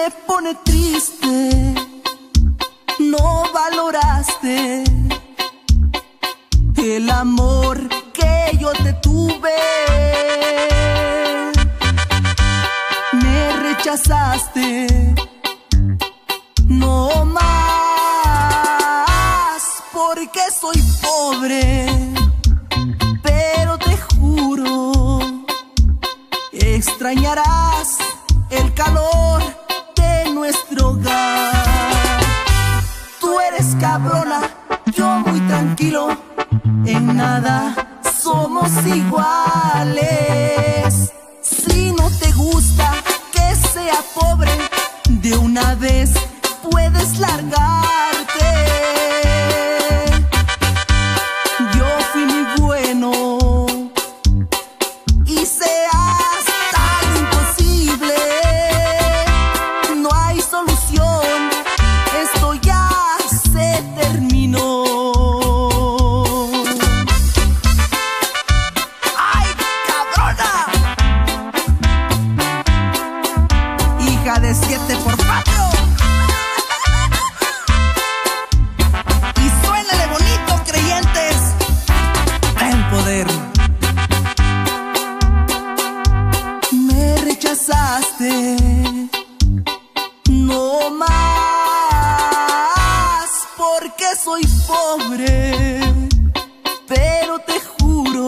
me pone triste. No valoraste el amor que yo te tuve. Me rechazaste. No más, porque soy pobre. Pero te juro, extrañarás el calor de nuestro hogar. Tú eres cabrona, yo muy tranquilo. En nada somos iguales. Si no te gusta que sea pobre, de una vez puedes largarte. Yo fui muy bueno y seas tan imposible. No hay solución, esto ya se terminó. ¡Ay, cabrona! Hija de 7x4. Me rechazaste. No más, porque soy pobre. Pero te juro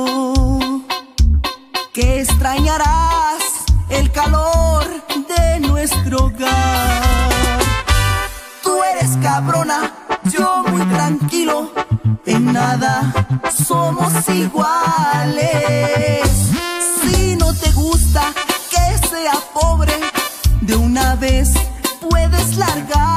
que extrañarás el calor de nuestro hogar. Tú eres cabrona, yo muy tranquilo. En nada somos iguales. Si no te gusta que sea pobre, de una vez puedes largar.